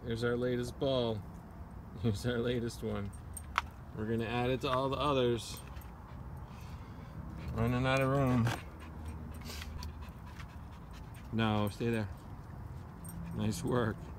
Here's our latest ball. Here's our latest one. We're gonna add it to all the others. Running out of room. No, stay there. Nice work.